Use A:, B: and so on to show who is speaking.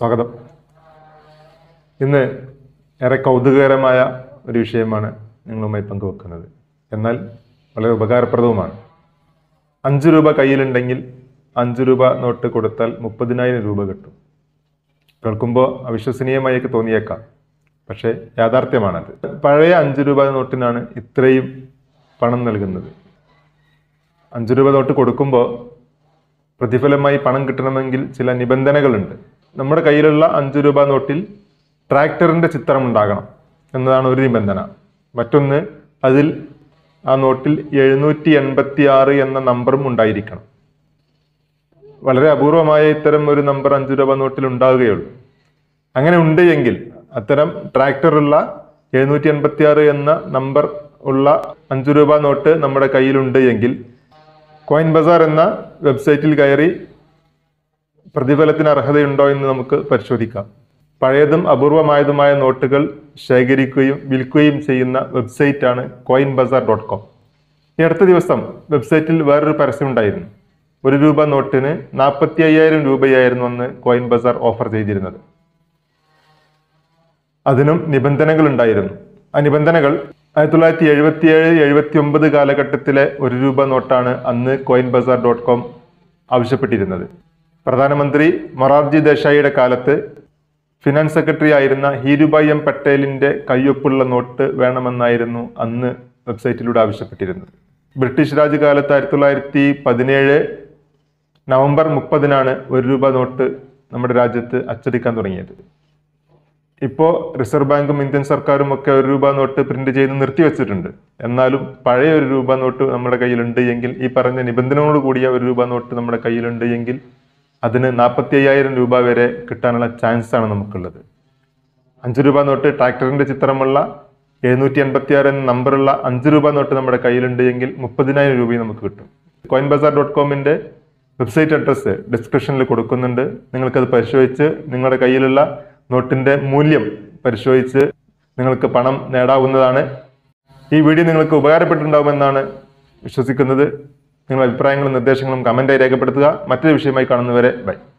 A: സ്വാഗതം. ഇന്ന് ഏറെ കൗതുകകരമായ ഒരു വിഷയമാണ് നിങ്ങളുമായി പങ്കുവെക്കുന്നത്. എന്നാൽ വളരെ ഉപകാരപ്രദവുമാണ്. 5 രൂപ കയ്യിലുണ്ടെങ്കിൽ 5 രൂപ നോട്ട് കൊടുത്താൽ 30,000 രൂപ കിട്ടും. കേൾക്കുമ്പോൾ അവിശ്വസനീയമായൊക്കെ തോന്നിയേക്കാം, പക്ഷേ യാഥാർത്ഥ്യമാണത്. പഴയ 5 രൂപ നോട്ടിനാണ് ഇത്രയും പണം നൽകുന്നത്. 5 രൂപ നോട്ട് കൊടുക്കുമ്പോൾ പ്രതിഫലമായി പണം കിട്ടണമെങ്കിൽ ചില നിബന്ധനകളുണ്ട്. നമ്മുടെ കയ്യിലുള്ള 5 രൂപ നോട്ടിൽ ട്രാക്ടറിൻ്റെ ചിത്രം ഉണ്ടാകണം എന്നതാണ് ഒരു നിബന്ധന. മറ്റൊന്ന്, അതിൽ ആ നോട്ടിൽ 786 എന്ന നമ്പറും ഉണ്ടായിരിക്കണം. വളരെ അപൂർവമായ ഇത്തരം ഒരു നമ്പർ 5 രൂപ നോട്ടിൽ ഉണ്ടാവുകയുള്ളൂ. അങ്ങനെ ഉണ്ട് എങ്കിൽ, അത്തരം ട്രാക്ടറുള്ള 786 എന്ന നമ്പർ ഉള്ള 5 രൂപ നോട്ട് നമ്മുടെ കയ്യിലുണ്ട് എങ്കിൽ കോയിൻ ബസാർ എന്ന വെബ്സൈറ്റിൽ കയറി പ്രതിഫലത്തിന് അർഹതയുണ്ടോ എന്ന് നമുക്ക് പരിശോധിക്കാം. പഴയതും അപൂർവമായതുമായ നോട്ടുകൾ ശേഖരിക്കുകയും വിൽക്കുകയും ചെയ്യുന്ന വെബ്സൈറ്റാണ് coinbazaar.com. ഈ അടുത്ത ദിവസം വെബ്സൈറ്റിൽ വേറൊരു പരസ്യം ഉണ്ടായിരുന്നു. 1 രൂപ നോട്ടിന് 45,000 രൂപയായിരുന്നു അന്ന് കോയിൻ ബസാർ ഓഫർ ചെയ്തിരുന്നത്. അതിനും നിബന്ധനകൾ ഉണ്ടായിരുന്നു. ആ നിബന്ധനകൾ 1977-79 കാലഘട്ടത്തിലെ 1 രൂപ നോട്ടാണ് അന്ന് coinbazaar.com ആവശ്യപ്പെട്ടിരുന്നത്. പ്രധാനമന്ത്രി മൊറാർജി ദേശായിയുടെ കാലത്ത് ഫിനാൻസ് സെക്രട്ടറി ആയിരുന്ന ഹീരുഭായ് എം പട്ടേലിന്റെ കയ്യൊപ്പുള്ള നോട്ട് വേണമെന്നായിരുന്നു അന്ന് വെബ്സൈറ്റിലൂടെ ആവശ്യപ്പെട്ടിരുന്നത്. ബ്രിട്ടീഷ് രാജ് കാലത്ത് 1917 നവംബർ 30-നാണ് 1 രൂപ നോട്ട് നമ്മുടെ രാജ്യത്ത് അച്ചടിക്കാൻ തുടങ്ങിയത്. ഇപ്പോൾ റിസർവ് ബാങ്കും ഇന്ത്യൻ സർക്കാരും ഒക്കെ 1 രൂപ നോട്ട് പ്രിന്റ് ചെയ്ത് നിർത്തിവെച്ചിട്ടുണ്ട്. എന്നാലും പഴയ 1 രൂപ നോട്ട് നമ്മുടെ കയ്യിലുണ്ട് എങ്കിൽ, ഈ പറഞ്ഞ നിബന്ധനകളോട് കൂടിയ 1 രൂപ നോട്ട് നമ്മുടെ കയ്യിലുണ്ട് എങ്കിൽ അതിന് 45,000 രൂപ വരെ കിട്ടാനുള്ള ചാൻസ് ആണ് നമുക്കുള്ളത്. 5 രൂപ നോട്ട് ട്രാക്ടറിന്റെ ചിത്രമുള്ള 786 എന്ന നമ്പറുള്ള 5 രൂപ നോട്ട് നമ്മുടെ കയ്യിലുണ്ട് എങ്കിൽ 30,000 രൂപയും നമുക്ക് കിട്ടും. coinbazaar.comന്റെ വെബ്സൈറ്റ് അഡ്രസ്സ് ഡിസ്ക്രിപ്ഷനിൽ കൊടുക്കുന്നുണ്ട്. നിങ്ങൾക്കത് പരിശോധിച്ച് നിങ്ങളുടെ കയ്യിലുള്ള നോട്ടിന്റെ മൂല്യം പരിശോധിച്ച് നിങ്ങൾക്ക് പണം നേടാവുന്നതാണ്. ഈ വീഡിയോ നിങ്ങൾക്ക് ഉപകാരപ്പെട്ടിട്ടുണ്ടാവുമെന്നാണ് വിശ്വസിക്കുന്നത്. നിങ്ങളുടെ അഭിപ്രായങ്ങളും നിർദ്ദേശങ്ങളും കമന്റായി രേഖപ്പെടുത്തുക. മറ്റൊരു വിഷയമായി കാണുന്നവരെ ബൈ.